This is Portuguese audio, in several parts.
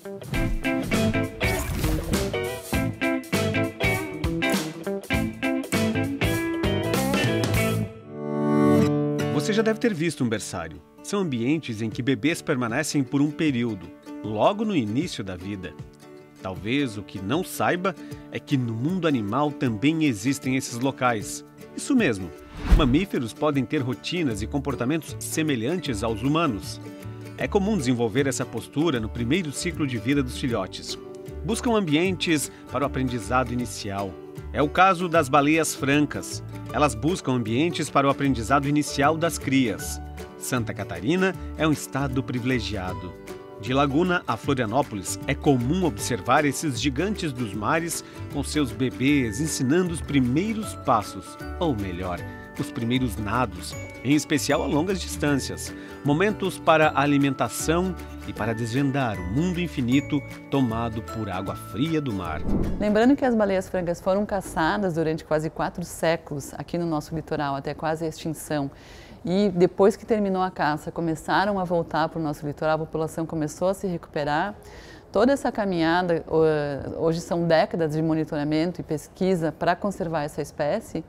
Você já deve ter visto um berçário. São ambientes em que bebês permanecem por um período, logo no início da vida. Talvez o que não saiba é que no mundo animal também existem esses locais. Isso mesmo, mamíferos podem ter rotinas e comportamentos semelhantes aos humanos. É comum desenvolver essa postura no primeiro ciclo de vida dos filhotes. Buscam ambientes para o aprendizado inicial. É o caso das baleias francas. Elas buscam ambientes para o aprendizado inicial das crias. Santa Catarina é um estado privilegiado. De Laguna a Florianópolis, é comum observar esses gigantes dos mares com seus bebês ensinando os primeiros passos, ou melhor, os primeiros nados, em especial a longas distâncias, momentos para a alimentação e para desvendar o mundo infinito tomado por água fria do mar. Lembrando que as baleias francas foram caçadas durante quase 4 séculos aqui no nosso litoral, até quase a extinção. E depois que terminou a caça, começaram a voltar para o nosso litoral, a população começou a se recuperar. Toda essa caminhada, hoje são décadas de monitoramento e pesquisa para conservar essa espécie,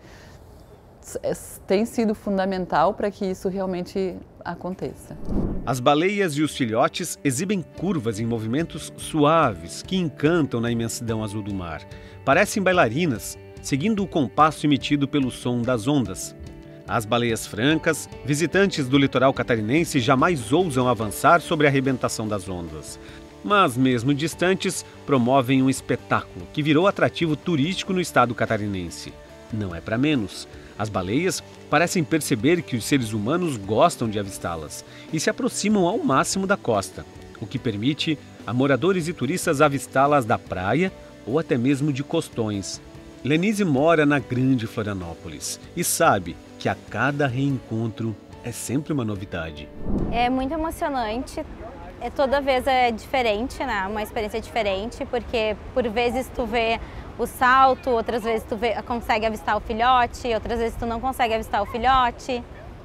tem sido fundamental para que isso realmente aconteça. As baleias e os filhotes exibem curvas em movimentos suaves que encantam na imensidão azul do mar. Parecem bailarinas, seguindo o compasso emitido pelo som das ondas. As baleias francas, visitantes do litoral catarinense, jamais ousam avançar sobre a arrebentação das ondas. Mas, mesmo distantes, promovem um espetáculo que virou atrativo turístico no estado catarinense. Não é para menos. As baleias parecem perceber que os seres humanos gostam de avistá-las e se aproximam ao máximo da costa, o que permite a moradores e turistas avistá-las da praia ou até mesmo de costões. Lenise mora na Grande Florianópolis e sabe que a cada reencontro é sempre uma novidade. É muito emocionante, toda vez é diferente, né? Uma experiência diferente, porque por vezes tu vê o salto, outras vezes tu consegue avistar o filhote, outras vezes tu não consegue avistar o filhote.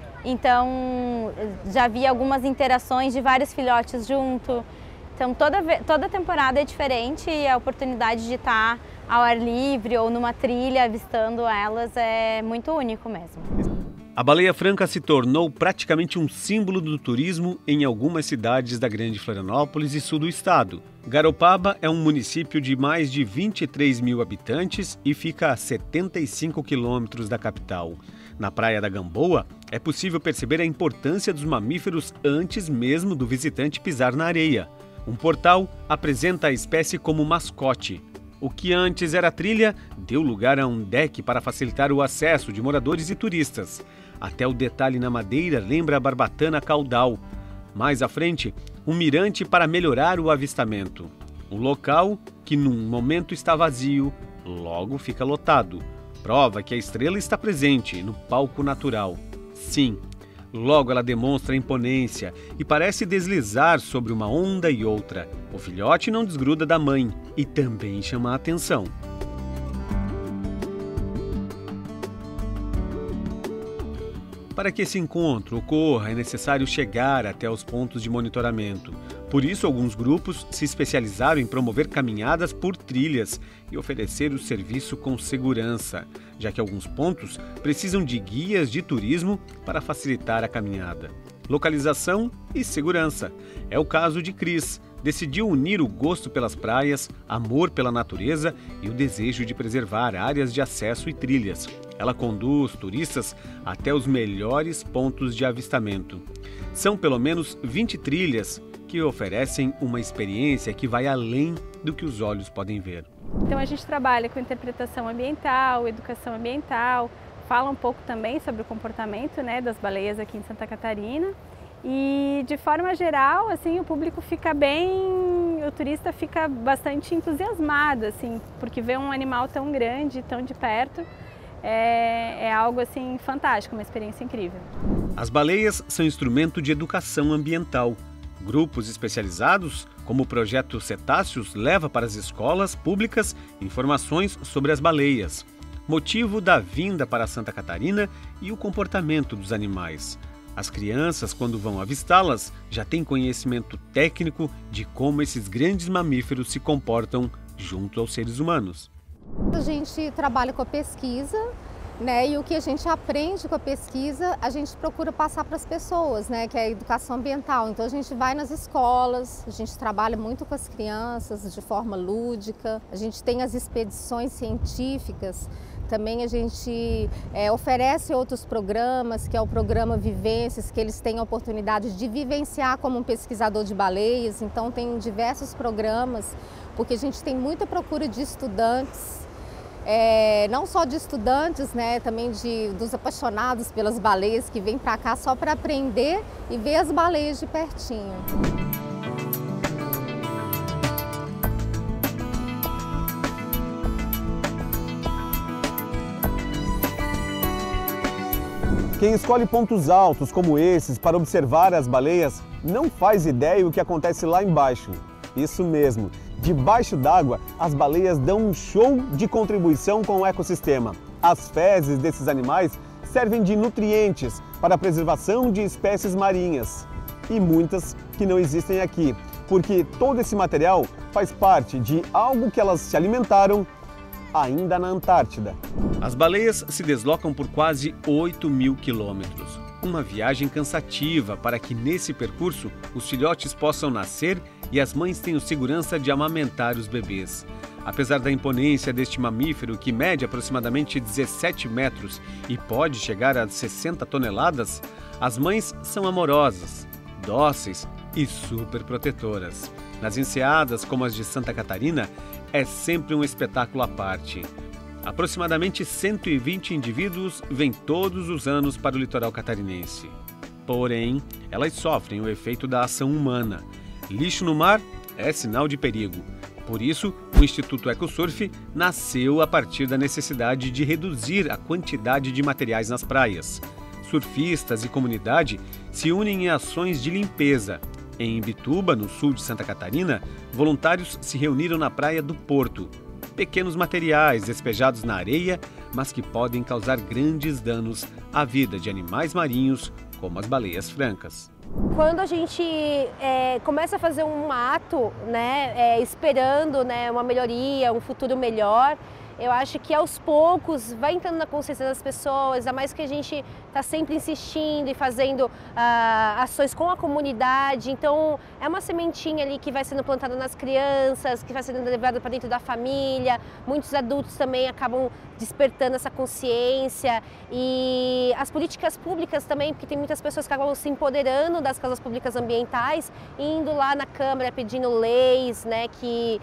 Então já vi algumas interações de vários filhotes junto. Então toda temporada é diferente e a oportunidade de estar ao ar livre ou numa trilha avistando elas é muito único mesmo. A baleia franca se tornou praticamente um símbolo do turismo em algumas cidades da Grande Florianópolis e sul do estado. Garopaba é um município de mais de 23 mil habitantes e fica a 75 quilômetros da capital. Na Praia da Gamboa, é possível perceber a importância dos mamíferos antes mesmo do visitante pisar na areia. Um portal apresenta a espécie como mascote. O que antes era trilha, deu lugar a um deck para facilitar o acesso de moradores e turistas. Até o detalhe na madeira lembra a barbatana caudal. Mais à frente, um mirante para melhorar o avistamento. Um local que num momento está vazio, logo fica lotado. Prova que a estrela está presente no palco natural. Sim, logo ela demonstra imponência e parece deslizar sobre uma onda e outra. O filhote não desgruda da mãe e também chama a atenção. Para que esse encontro ocorra, é necessário chegar até os pontos de monitoramento. Por isso, alguns grupos se especializaram em promover caminhadas por trilhas e oferecer o serviço com segurança, já que alguns pontos precisam de guias de turismo para facilitar a caminhada. Localização e segurança. É o caso de Cris. Decidiu unir o gosto pelas praias, amor pela natureza e o desejo de preservar áreas de acesso e trilhas. Ela conduz turistas até os melhores pontos de avistamento. São pelo menos 20 trilhas que oferecem uma experiência que vai além do que os olhos podem ver. Então a gente trabalha com interpretação ambiental, educação ambiental, fala um pouco também sobre o comportamento, né, das baleias aqui em Santa Catarina. E de forma geral, assim, o público fica bem, o turista fica bastante entusiasmado, assim, porque ver um animal tão grande, tão de perto, é algo assim fantástico, uma experiência incrível. As baleias são instrumento de educação ambiental. Grupos especializados, como o projeto Cetáceos, leva para as escolas públicas informações sobre as baleias, motivo da vinda para Santa Catarina e o comportamento dos animais. As crianças, quando vão avistá-las, já têm conhecimento técnico de como esses grandes mamíferos se comportam junto aos seres humanos. A gente trabalha com a pesquisa, né? E o que a gente aprende com a pesquisa, a gente procura passar para as pessoas, né? Que é a educação ambiental. Então a gente vai nas escolas, a gente trabalha muito com as crianças de forma lúdica, a gente tem as expedições científicas. Também a gente oferece outros programas, que é o programa Vivências, que eles têm a oportunidade de vivenciar como um pesquisador de baleias. Então tem diversos programas, porque a gente tem muita procura de estudantes, não só de estudantes, né, também dos apaixonados pelas baleias que vêm para cá só para aprender e ver as baleias de pertinho. Quem escolhe pontos altos como esses para observar as baleias não faz ideia o que acontece lá embaixo. Isso mesmo, debaixo d'água, as baleias dão um show de contribuição com o ecossistema. As fezes desses animais servem de nutrientes para a preservação de espécies marinhas e muitas que não existem aqui, porque todo esse material faz parte de algo que elas se alimentaram ainda na Antártida. As baleias se deslocam por quase 8.000 quilômetros. Uma viagem cansativa para que nesse percurso os filhotes possam nascer e as mães tenham segurança de amamentar os bebês. Apesar da imponência deste mamífero, que mede aproximadamente 17 metros e pode chegar a 60 toneladas, as mães são amorosas, dóceis e super protetoras. Nas enseadas, como as de Santa Catarina, é sempre um espetáculo à parte. Aproximadamente 120 indivíduos vêm todos os anos para o litoral catarinense. Porém, elas sofrem o efeito da ação humana. Lixo no mar é sinal de perigo. Por isso, o Instituto EcoSurf nasceu a partir da necessidade de reduzir a quantidade de materiais nas praias. Surfistas e comunidade se unem em ações de limpeza. Em Imbituba, no sul de Santa Catarina, voluntários se reuniram na praia do Porto. Pequenos materiais despejados na areia, mas que podem causar grandes danos à vida de animais marinhos, como as baleias francas. Quando a gente começa a fazer um ato, né, esperando, né, uma melhoria, um futuro melhor, eu acho que aos poucos vai entrando na consciência das pessoas, a mais que a gente está sempre insistindo e fazendo ações com a comunidade. Então é uma sementinha ali que vai sendo plantada nas crianças, que vai sendo levada para dentro da família. Muitos adultos também acabam despertando essa consciência, e as políticas públicas também, porque tem muitas pessoas que acabam se empoderando das causas públicas ambientais, indo lá na Câmara pedindo leis, né, que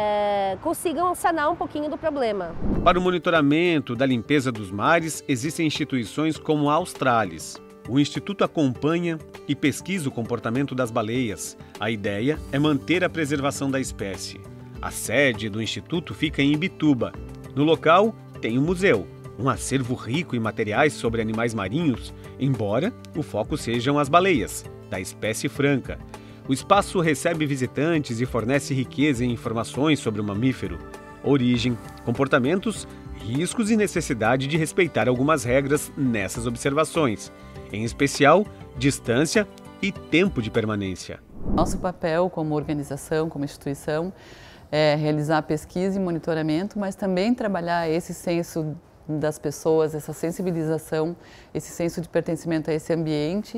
consigam sanar um pouquinho do problema. Para o monitoramento da limpeza dos mares, existem instituições como a Australis. O Instituto acompanha e pesquisa o comportamento das baleias. A ideia é manter a preservação da espécie. A sede do Instituto fica em Imbituba. No local, tem um museu, um acervo rico em materiais sobre animais marinhos, embora o foco sejam as baleias, da espécie franca. O espaço recebe visitantes e fornece riqueza em informações sobre o mamífero, origem, comportamentos, riscos e necessidade de respeitar algumas regras nessas observações, em especial distância e tempo de permanência. Nosso papel como organização, como instituição, é realizar pesquisa e monitoramento, mas também trabalhar esse senso das pessoas, essa sensibilização, esse senso de pertencimento a esse ambiente,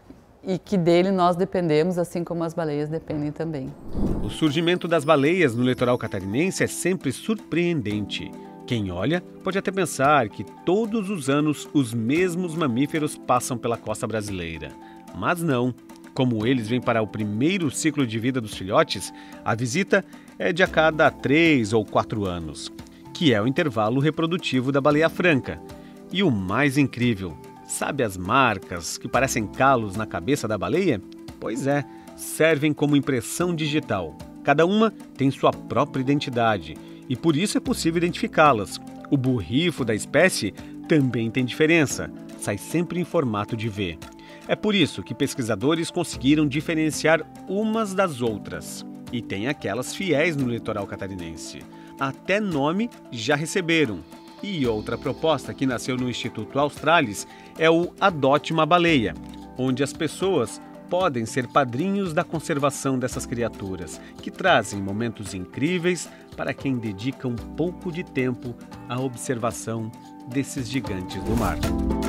e que dele nós dependemos, assim como as baleias dependem também. O surgimento das baleias no litoral catarinense é sempre surpreendente. Quem olha pode até pensar que todos os anos os mesmos mamíferos passam pela costa brasileira. Mas não. Como eles vêm para o primeiro ciclo de vida dos filhotes, a visita é de a cada 3 ou 4 anos, que é o intervalo reprodutivo da baleia franca. E o mais incrível, sabe as marcas que parecem calos na cabeça da baleia? Pois é, servem como impressão digital. Cada uma tem sua própria identidade e por isso é possível identificá-las. O borrifo da espécie também tem diferença, sai sempre em formato de V. É por isso que pesquisadores conseguiram diferenciar umas das outras. E tem aquelas fiéis no litoral catarinense. Até nome já receberam. E outra proposta que nasceu no Instituto Australis é o Adote uma Baleia. onde as pessoas podem ser padrinhos da conservação dessas criaturas, que trazem momentos incríveis para quem dedica um pouco de tempo à observação desses gigantes do mar.